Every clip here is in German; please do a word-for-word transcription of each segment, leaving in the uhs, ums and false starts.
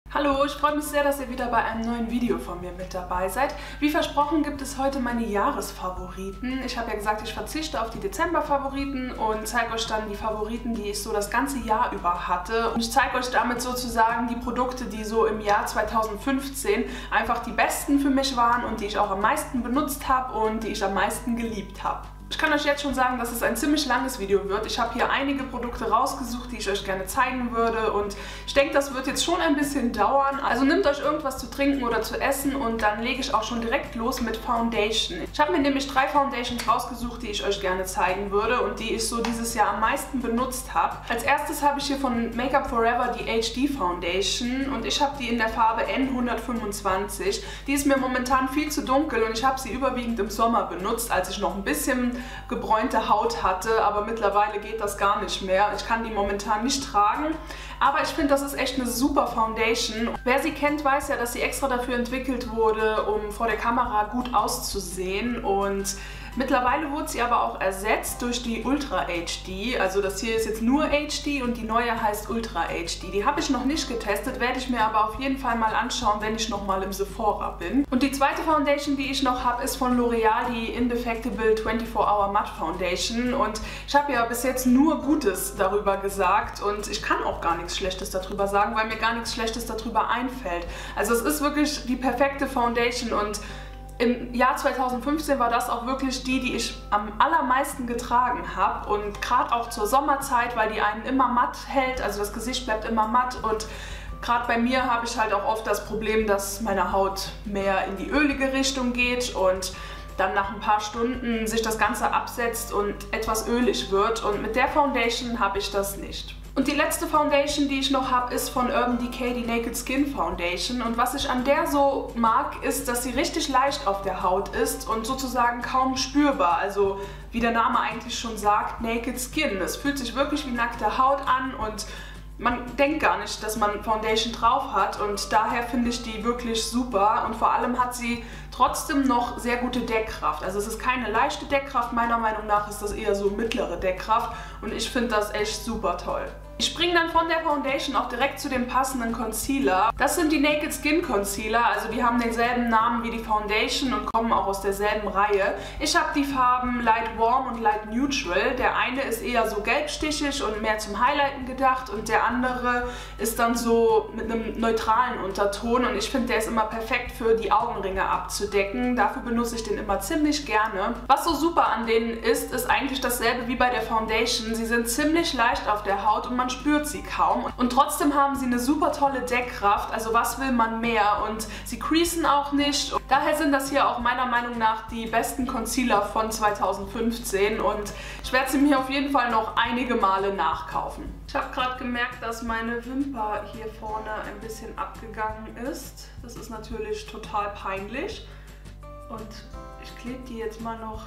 Hallo, ich freue mich sehr, dass ihr wieder bei einem neuen Video von mir mit dabei seid. Wie versprochen gibt es heute meine Jahresfavoriten. Ich habe ja gesagt, ich verzichte auf die Dezember-Favoriten und zeige euch dann die Favoriten, die ich so das ganze Jahr über hatte. Und ich zeige euch damit sozusagen die Produkte, die so im Jahr zweitausendfünfzehn einfach die besten für mich waren und die ich auch am meisten benutzt habe und die ich am meisten geliebt habe. Ich kann euch jetzt schon sagen, dass es ein ziemlich langes Video wird. Ich habe hier einige Produkte rausgesucht, die ich euch gerne zeigen würde und ich denke, das wird jetzt schon ein bisschen dauern. Also nehmt euch irgendwas zu trinken oder zu essen und dann lege ich auch schon direkt los mit Foundation. Ich habe mir nämlich drei Foundations rausgesucht, die ich euch gerne zeigen würde und die ich so dieses Jahr am meisten benutzt habe. Als erstes habe ich hier von Make Up For Ever die H D Foundation und ich habe die in der Farbe N hundertfünfundzwanzig. Die ist mir momentan viel zu dunkel und ich habe sie überwiegend im Sommer benutzt, als ich noch ein bisschen gebräunte Haut hatte, aber mittlerweile geht das gar nicht mehr. Ich kann die momentan nicht tragen, aber ich finde, das ist echt eine super Foundation. Wer sie kennt, weiß ja, dass sie extra dafür entwickelt wurde, um vor der Kamera gut auszusehen, und mittlerweile wurde sie aber auch ersetzt durch die Ultra H D. Also das hier ist jetzt nur H D und die neue heißt Ultra H D. Die habe ich noch nicht getestet, werde ich mir aber auf jeden Fall mal anschauen, wenn ich noch mal im Sephora bin. Und die zweite Foundation, die ich noch habe, ist von L'Oreal, die Indefectible vierundzwanzig Hour Matte Foundation. Und ich habe ja bis jetzt nur Gutes darüber gesagt und ich kann auch gar nichts Schlechtes darüber sagen, weil mir gar nichts Schlechtes darüber einfällt. Also es ist wirklich die perfekte Foundation und im Jahr zweitausendfünfzehn war das auch wirklich die, die ich am allermeisten getragen habe, und gerade auch zur Sommerzeit, weil die einen immer matt hält, also das Gesicht bleibt immer matt, und gerade bei mir habe ich halt auch oft das Problem, dass meine Haut mehr in die ölige Richtung geht und dann nach ein paar Stunden sich das Ganze absetzt und etwas ölig wird, und mit der Foundation habe ich das nicht. Und die letzte Foundation, die ich noch habe, ist von Urban Decay, die Naked Skin Foundation. Und was ich an der so mag, ist, dass sie richtig leicht auf der Haut ist und sozusagen kaum spürbar. Also wie der Name eigentlich schon sagt, Naked Skin. Es fühlt sich wirklich wie nackte Haut an und man denkt gar nicht, dass man Foundation drauf hat, und daher finde ich die wirklich super, und vor allem hat sie trotzdem noch sehr gute Deckkraft. Also es ist keine leichte Deckkraft, meiner Meinung nach ist das eher so mittlere Deckkraft, und ich finde das echt super toll. Ich springe dann von der Foundation auch direkt zu dem passenden Concealer. Das sind die Naked Skin Concealer, also die haben denselben Namen wie die Foundation und kommen auch aus derselben Reihe. Ich habe die Farben Light Warm und Light Neutral. Der eine ist eher so gelbstichig und mehr zum Highlighten gedacht, und der andere ist dann so mit einem neutralen Unterton, und ich finde, der ist immer perfekt für die Augenringe abzudecken. Dafür benutze ich den immer ziemlich gerne. Was so super an denen ist, ist eigentlich dasselbe wie bei der Foundation. Sie sind ziemlich leicht auf der Haut und man spürt sie kaum, und trotzdem haben sie eine super tolle Deckkraft, also was will man mehr, und sie creasen auch nicht. Daher sind das hier auch meiner Meinung nach die besten Concealer von zweitausendfünfzehn, und ich werde sie mir auf jeden Fall noch einige Male nachkaufen. Ich habe gerade gemerkt, dass meine Wimper hier vorne ein bisschen abgegangen ist. Das ist natürlich total peinlich, und ich klebe die jetzt mal noch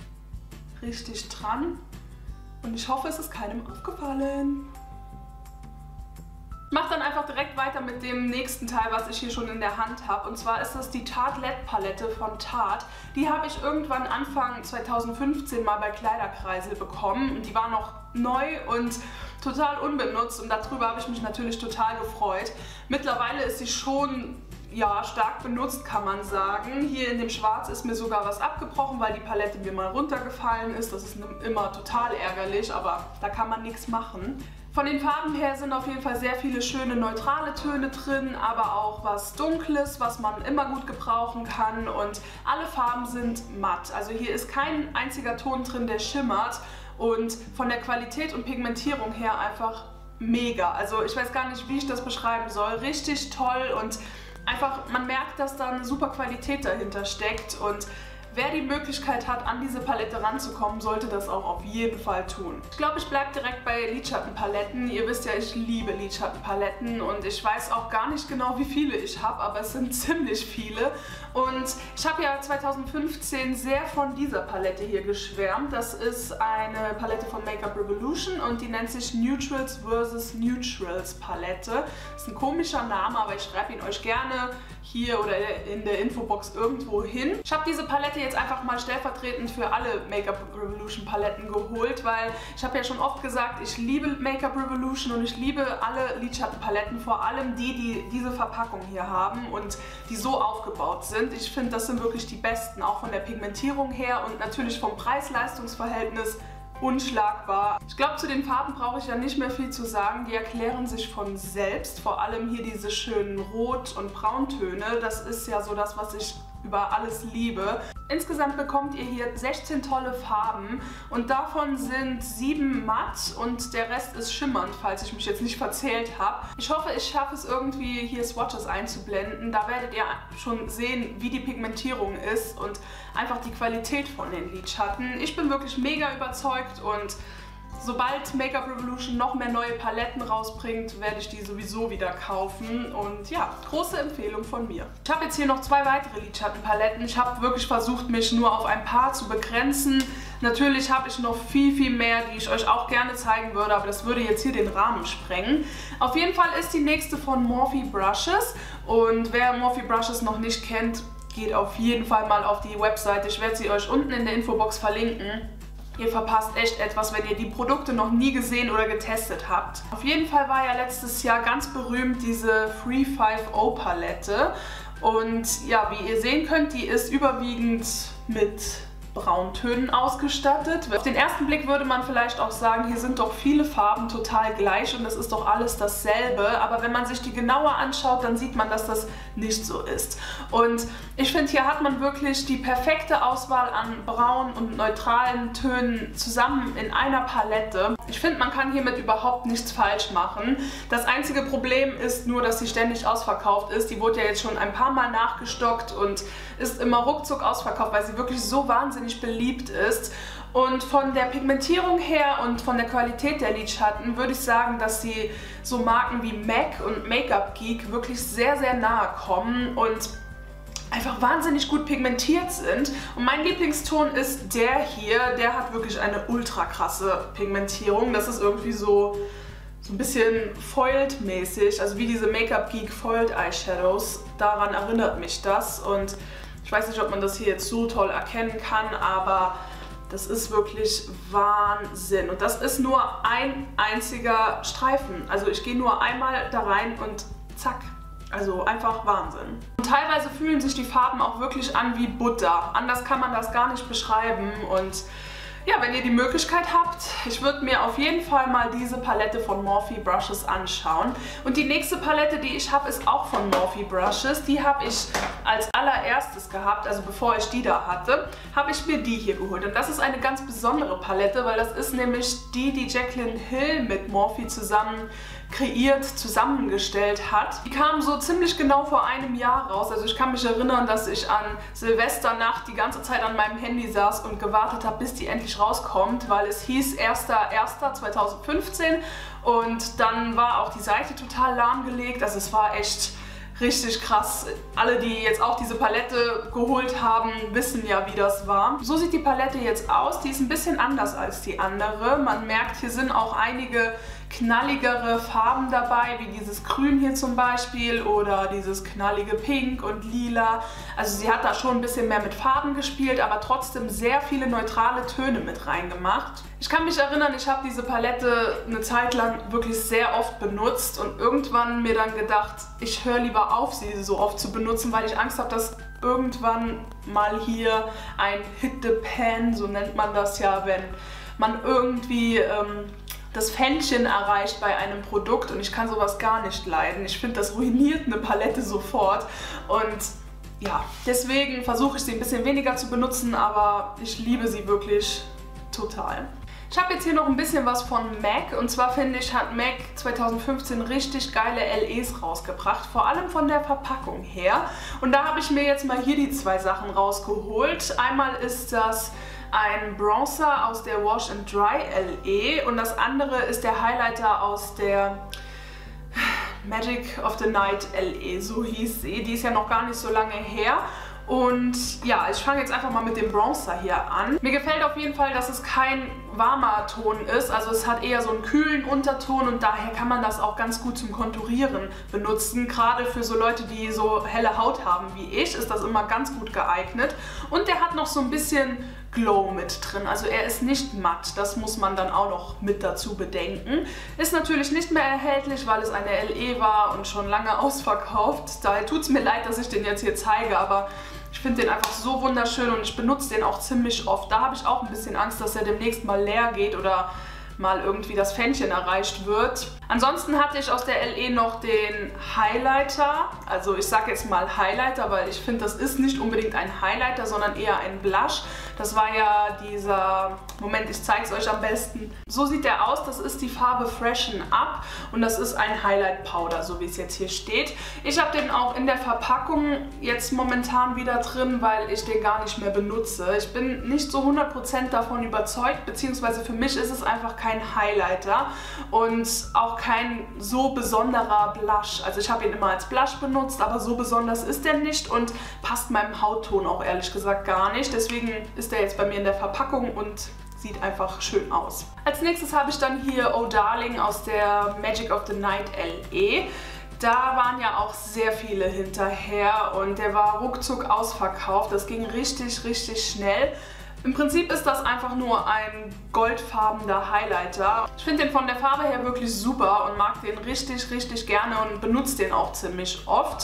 richtig dran, und ich hoffe, es ist keinem aufgefallen. Ich mache dann einfach direkt weiter mit dem nächsten Teil, was ich hier schon in der Hand habe. Und zwar ist das die Tarte L E D Palette von Tarte. Die habe ich irgendwann Anfang zweitausendfünfzehn mal bei Kleiderkreisel bekommen. Und die war noch neu und total unbenutzt. Und darüber habe ich mich natürlich total gefreut. Mittlerweile ist sie schon, ja, stark benutzt, kann man sagen. Hier in dem Schwarz ist mir sogar was abgebrochen, weil die Palette mir mal runtergefallen ist. Das ist immer total ärgerlich, aber da kann man nichts machen. Von den Farben her sind auf jeden Fall sehr viele schöne neutrale Töne drin, aber auch was Dunkles, was man immer gut gebrauchen kann, und alle Farben sind matt. Also hier ist kein einziger Ton drin, der schimmert, und von der Qualität und Pigmentierung her einfach mega. Also ich weiß gar nicht, wie ich das beschreiben soll. Richtig toll, und einfach, man merkt, dass da eine super Qualität dahinter steckt, und wer die Möglichkeit hat, an diese Palette ranzukommen, sollte das auch auf jeden Fall tun. Ich glaube, ich bleibe direkt bei Lidschattenpaletten. Ihr wisst ja, ich liebe Lidschattenpaletten, und ich weiß auch gar nicht genau, wie viele ich habe, aber es sind ziemlich viele. Und ich habe ja zweitausendfünfzehn sehr von dieser Palette hier geschwärmt. Das ist eine Palette von Make-up Revolution und die nennt sich Neutrals versus. Neutrals Palette. Das ist ein komischer Name, aber ich schreibe ihn euch gerne hier oder in der Infobox irgendwo hin. Ich habe diese Palette jetzt einfach mal stellvertretend für alle Make-up Revolution Paletten geholt, weil ich habe ja schon oft gesagt, ich liebe Make-up Revolution und ich liebe alle Lidschattenpaletten, vor allem die, die diese Verpackung hier haben und die so aufgebaut sind. Ich finde, das sind wirklich die besten, auch von der Pigmentierung her und natürlich vom Preis-Leistungs-Verhältnis unschlagbar. Ich glaube, zu den Farben brauche ich ja nicht mehr viel zu sagen. Die erklären sich von selbst. Vor allem hier diese schönen Rot- und Brauntöne. Das ist ja so das, was ich über alles liebe. Insgesamt bekommt ihr hier sechzehn tolle Farben und davon sind sieben matt und der Rest ist schimmernd, falls ich mich jetzt nicht verzählt habe. Ich hoffe, ich schaffe es irgendwie hier Swatches einzublenden. Da werdet ihr schon sehen, wie die Pigmentierung ist und einfach die Qualität von den Lidschatten. Ich bin wirklich mega überzeugt und sobald Make-up Revolution noch mehr neue Paletten rausbringt, werde ich die sowieso wieder kaufen. Und ja, große Empfehlung von mir. Ich habe jetzt hier noch zwei weitere Lidschattenpaletten. Ich habe wirklich versucht, mich nur auf ein paar zu begrenzen. Natürlich habe ich noch viel, viel mehr, die ich euch auch gerne zeigen würde, aber das würde jetzt hier den Rahmen sprengen. Auf jeden Fall ist die nächste von Morphe Brushes. Und wer Morphe Brushes noch nicht kennt, geht auf jeden Fall mal auf die Webseite. Ich werde sie euch unten in der Infobox verlinken. Ihr verpasst echt etwas, wenn ihr die Produkte noch nie gesehen oder getestet habt. Auf jeden Fall war ja letztes Jahr ganz berühmt diese Free fünf O Palette. Und ja, wie ihr sehen könnt, die ist überwiegend mit Brauntönen ausgestattet. Auf den ersten Blick würde man vielleicht auch sagen, hier sind doch viele Farben total gleich und es ist doch alles dasselbe. Aber wenn man sich die genauer anschaut, dann sieht man, dass das nicht so ist. Und ich finde, hier hat man wirklich die perfekte Auswahl an braun und neutralen Tönen zusammen in einer Palette. Ich finde, man kann hiermit überhaupt nichts falsch machen. Das einzige Problem ist nur, dass sie ständig ausverkauft ist. Die wurde ja jetzt schon ein paar Mal nachgestockt und ist immer ruckzuck ausverkauft, weil sie wirklich so wahnsinnig beliebt ist. Und von der Pigmentierung her und von der Qualität der Lidschatten würde ich sagen, dass sie so Marken wie M A C und Make-up Geek wirklich sehr, sehr nahe kommen und einfach wahnsinnig gut pigmentiert sind. Und mein Lieblingston ist der hier. Der hat wirklich eine ultra krasse Pigmentierung. Das ist irgendwie so, so ein bisschen Foiled-mäßig, also wie diese Make-up Geek Foiled Eyeshadows. Daran erinnert mich das und ich weiß nicht, ob man das hier jetzt so toll erkennen kann, aber das ist wirklich Wahnsinn. Und das ist nur ein einziger Streifen. Also ich gehe nur einmal da rein und zack. Also einfach Wahnsinn. Und teilweise fühlen sich die Farben auch wirklich an wie Butter. Anders kann man das gar nicht beschreiben. Und ja, wenn ihr die Möglichkeit habt, ich würde mir auf jeden Fall mal diese Palette von Morphe Brushes anschauen. Und die nächste Palette, die ich habe, ist auch von Morphe Brushes. Die habe ich als allererstes gehabt, also bevor ich die da hatte, habe ich mir die hier geholt. Und das ist eine ganz besondere Palette, weil das ist nämlich die, die Jaclyn Hill mit Morphe zusammen kreiert, zusammengestellt hat. Die kam so ziemlich genau vor einem Jahr raus. Also ich kann mich erinnern, dass ich an Silvesternacht die ganze Zeit an meinem Handy saß und gewartet habe, bis die endlich rauskommt, weil es hieß erster erster zweitausendfünfzehn und dann war auch die Seite total lahmgelegt. Also es war echt richtig krass. Alle, die jetzt auch diese Palette geholt haben, wissen ja, wie das war. So sieht die Palette jetzt aus. Die ist ein bisschen anders als die andere. Man merkt, hier sind auch einige knalligere Farben dabei, wie dieses Grün hier zum Beispiel oder dieses knallige Pink und Lila. Also sie hat da schon ein bisschen mehr mit Farben gespielt, aber trotzdem sehr viele neutrale Töne mit reingemacht. Ich kann mich erinnern, ich habe diese Palette eine Zeit lang wirklich sehr oft benutzt und irgendwann mir dann gedacht, ich höre lieber auf, sie so oft zu benutzen, weil ich Angst habe, dass irgendwann mal hier ein Hit the Pan, so nennt man das ja, wenn man irgendwie ähm, das Fähnchen erreicht bei einem Produkt und ich kann sowas gar nicht leiden. Ich finde, das ruiniert eine Palette sofort und ja, deswegen versuche ich sie ein bisschen weniger zu benutzen, aber ich liebe sie wirklich total. Ich habe jetzt hier noch ein bisschen was von M A C und zwar finde ich, hat M A C zweitausendfünfzehn richtig geile L Es rausgebracht, vor allem von der Verpackung her. Und da habe ich mir jetzt mal hier die zwei Sachen rausgeholt. Einmal ist das ein Bronzer aus der Wash and Dry L E und das andere ist der Highlighter aus der Magic of the Night L E, so hieß sie. Die ist ja noch gar nicht so lange her Und ja, ich fange jetzt einfach mal mit dem Bronzer hier an. Mir gefällt auf jeden Fall, dass es kein warmer Ton ist. Also es hat eher so einen kühlen Unterton und daher kann man das auch ganz gut zum Konturieren benutzen. Gerade für so Leute, die so helle Haut haben wie ich, ist das immer ganz gut geeignet. Und der hat noch so ein bisschen Glow mit drin. Also er ist nicht matt, das muss man dann auch noch mit dazu bedenken. Ist natürlich nicht mehr erhältlich, weil es eine L E war und schon lange ausverkauft. Daher tut es mir leid, dass ich den jetzt hier zeige, aber ich finde den einfach so wunderschön und ich benutze den auch ziemlich oft. Da habe ich auch ein bisschen Angst, dass er demnächst mal leer geht oder mal irgendwie das Fähnchen erreicht wird. Ansonsten hatte ich aus der L E noch den Highlighter. Also ich sage jetzt mal Highlighter, weil ich finde, das ist nicht unbedingt ein Highlighter, sondern eher ein Blush. Das war ja dieser... Moment, ich zeige es euch am besten. So sieht der aus. Das ist die Farbe Freshen Up und das ist ein Highlight Powder, so wie es jetzt hier steht. Ich habe den auch in der Verpackung jetzt momentan wieder drin, weil ich den gar nicht mehr benutze. Ich bin nicht so hundert Prozent davon überzeugt, beziehungsweise für mich ist es einfach kein Highlighter und auch kein so besonderer Blush. Also ich habe ihn immer als Blush benutzt, aber so besonders ist der nicht und passt meinem Hautton auch ehrlich gesagt gar nicht. Deswegen ist der jetzt bei mir in der Verpackung und sieht einfach schön aus. Als nächstes habe ich dann hier Oh Darling aus der Magic of the Night L E. Da waren ja auch sehr viele hinterher und der war ruckzuck ausverkauft. Das ging richtig, richtig schnell. Im Prinzip ist das einfach nur ein goldfarbener Highlighter. Ich finde den von der Farbe her wirklich super und mag den richtig, richtig gerne und benutze den auch ziemlich oft.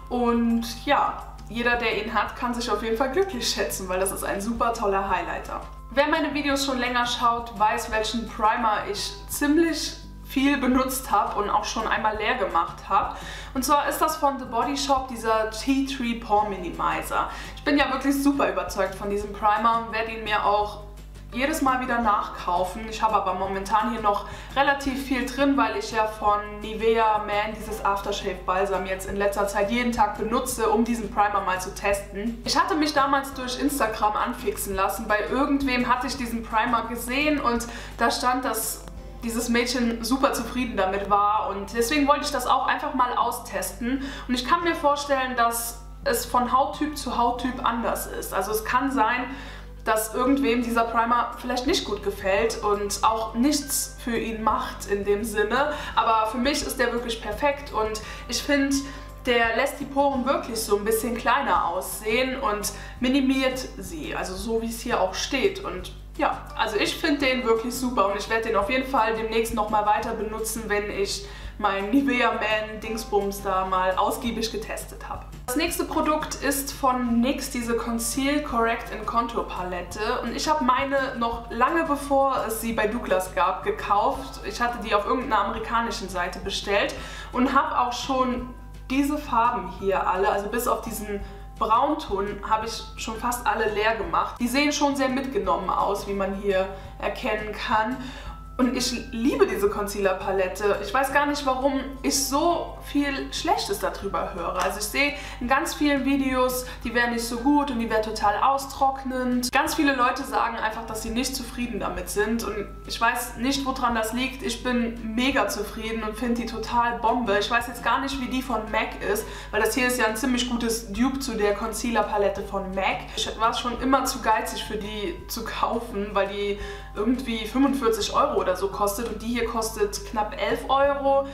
Und ja, jeder, der ihn hat, kann sich auf jeden Fall glücklich schätzen, weil das ist ein super toller Highlighter. Wer meine Videos schon länger schaut, weiß, welchen Primer ich ziemlich viel benutzt habe und auch schon einmal leer gemacht habe. Und zwar ist das von The Body Shop dieser Tea Tree Pore Minimizer. Ich bin ja wirklich super überzeugt von diesem Primer und werde ihn mir auch jedes Mal wieder nachkaufen. Ich habe aber momentan hier noch relativ viel drin, weil ich ja von Nivea Man dieses Aftershave Balsam jetzt in letzter Zeit jeden Tag benutze, um diesen Primer mal zu testen. Ich hatte mich damals durch Instagram anfixen lassen. Bei irgendwem hatte ich diesen Primer gesehen und da stand, dass dieses Mädchen super zufrieden damit war und deswegen wollte ich das auch einfach mal austesten. Und ich kann mir vorstellen, dass es von Hauttyp zu Hauttyp anders ist. Also es kann sein, dass irgendwem dieser Primer vielleicht nicht gut gefällt und auch nichts für ihn macht in dem Sinne. Aber für mich ist der wirklich perfekt und ich finde, der lässt die Poren wirklich so ein bisschen kleiner aussehen und minimiert sie, also so wie es hier auch steht. Und ja, also ich finde den wirklich super und ich werde den auf jeden Fall demnächst nochmal weiter benutzen, wenn ich mein Nivea Man Dingsbums da mal ausgiebig getestet habe. Das nächste Produkt ist von N Y X, diese Conceal Correct and Contour Palette. Und ich habe meine noch lange bevor es sie bei Douglas gab, gekauft. Ich hatte die auf irgendeiner amerikanischen Seite bestellt und habe auch schon diese Farben hier alle, also bis auf diesen Braunton, habe ich schon fast alle leer gemacht. Die sehen schon sehr mitgenommen aus, wie man hier erkennen kann. Und ich liebe diese Concealer-Palette. Ich weiß gar nicht, warum ich so viel Schlechtes darüber höre. Also ich sehe in ganz vielen Videos, die wären nicht so gut und die wäre total austrocknend. Ganz viele Leute sagen einfach, dass sie nicht zufrieden damit sind. Und ich weiß nicht, woran das liegt. Ich bin mega zufrieden und finde die total Bombe. Ich weiß jetzt gar nicht, wie die von M A C ist, weil das hier ist ja ein ziemlich gutes Dupe zu der Concealer-Palette von M A C. Ich war schon immer zu geizig für die zu kaufen, weil die irgendwie fünfundvierzig Euro oder so kostet und die hier kostet knapp elf Euro.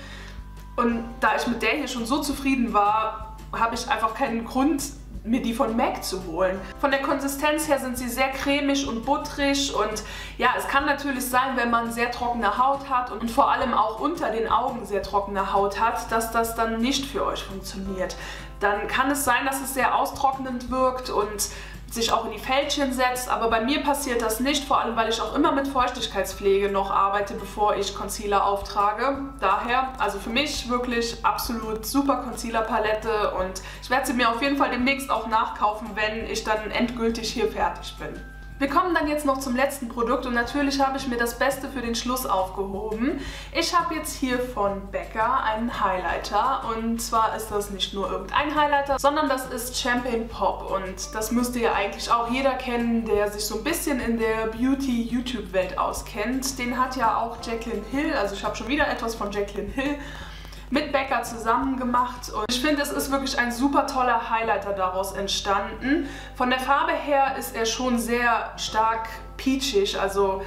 Und da ich mit der hier schon so zufrieden war, habe ich einfach keinen Grund, mir die von M A C zu holen. Von der Konsistenz her sind sie sehr cremig und butterig und ja, es kann natürlich sein, wenn man sehr trockene Haut hat und vor allem auch unter den Augen sehr trockene Haut hat, dass das dann nicht für euch funktioniert. Dann kann es sein, dass es sehr austrocknend wirkt und sich auch in die Fältchen setzt, aber bei mir passiert das nicht, vor allem weil ich auch immer mit Feuchtigkeitspflege noch arbeite, bevor ich Concealer auftrage. Daher, also für mich wirklich absolut super Concealer-Palette und ich werde sie mir auf jeden Fall demnächst auch nachkaufen, wenn ich dann endgültig hier fertig bin. Wir kommen dann jetzt noch zum letzten Produkt und natürlich habe ich mir das Beste für den Schluss aufgehoben. Ich habe jetzt hier von Becca einen Highlighter und zwar ist das nicht nur irgendein Highlighter, sondern das ist Champagne Pop und das müsste ja eigentlich auch jeder kennen, der sich so ein bisschen in der Beauty-YouTube-Welt auskennt. Den hat ja auch Jaclyn Hill, also ich habe schon wieder etwas von Jaclyn Hill. mit Becca zusammen gemacht. Und ich finde, es ist wirklich ein super toller Highlighter daraus entstanden. Von der Farbe her ist er schon sehr stark peachig, also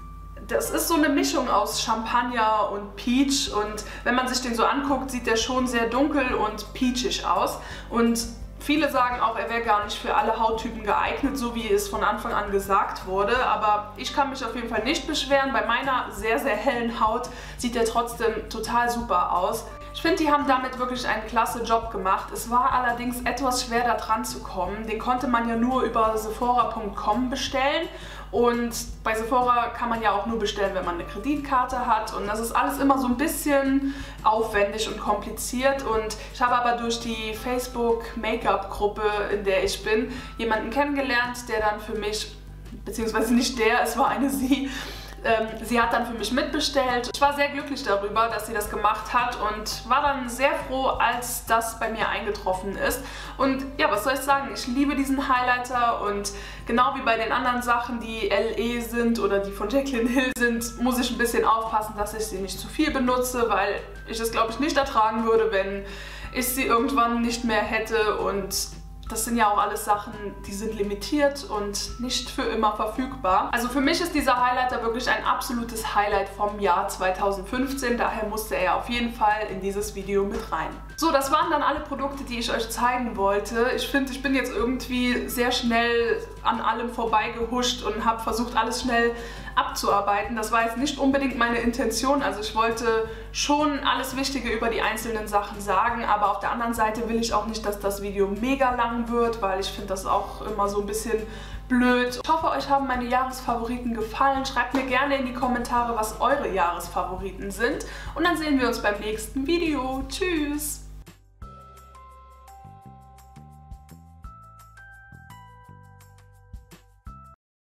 das ist so eine Mischung aus Champagner und Peach, und wenn man sich den so anguckt, sieht der schon sehr dunkel und peachig aus. Und viele sagen auch, er wäre gar nicht für alle Hauttypen geeignet, so wie es von Anfang an gesagt wurde. Aber ich kann mich auf jeden Fall nicht beschweren. Bei meiner sehr, sehr hellen Haut sieht er trotzdem total super aus. Ich finde, die haben damit wirklich einen klasse Job gemacht. Es war allerdings etwas schwer, da dran zu kommen. Den konnte man ja nur über Sephora punkt com bestellen. Und bei Sephora kann man ja auch nur bestellen, wenn man eine Kreditkarte hat. Und das ist alles immer so ein bisschen aufwendig und kompliziert. Und ich habe aber durch die Facebook-Make-up-Gruppe, in der ich bin, jemanden kennengelernt, der dann für mich, beziehungsweise nicht der, es war eine sie, Ähm, sie hat dann für mich mitbestellt. Ich war sehr glücklich darüber, dass sie das gemacht hat, und war dann sehr froh, als das bei mir eingetroffen ist. Und ja, was soll ich sagen, ich liebe diesen Highlighter, und genau wie bei den anderen Sachen, die L E sind oder die von Jaclyn Hill sind, muss ich ein bisschen aufpassen, dass ich sie nicht zu viel benutze, weil ich es, glaube ich, nicht ertragen würde, wenn ich sie irgendwann nicht mehr hätte. Und das sind ja auch alles Sachen, die sind limitiert und nicht für immer verfügbar. Also für mich ist dieser Highlighter wirklich ein absolutes Highlight vom Jahr zweitausendfünfzehn. Daher musste er auf jeden Fall in dieses Video mit rein. So, das waren dann alle Produkte, die ich euch zeigen wollte. Ich finde, ich bin jetzt irgendwie sehr schnell an allem vorbeigehuscht und habe versucht, alles schnell abzuarbeiten. Das war jetzt nicht unbedingt meine Intention. Also ich wollte schon alles Wichtige über die einzelnen Sachen sagen, aber auf der anderen Seite will ich auch nicht, dass das Video mega lang wird, weil ich finde das auch immer so ein bisschen blöd. Ich hoffe, euch haben meine Jahresfavoriten gefallen. Schreibt mir gerne in die Kommentare, was eure Jahresfavoriten sind. Und dann sehen wir uns beim nächsten Video. Tschüss!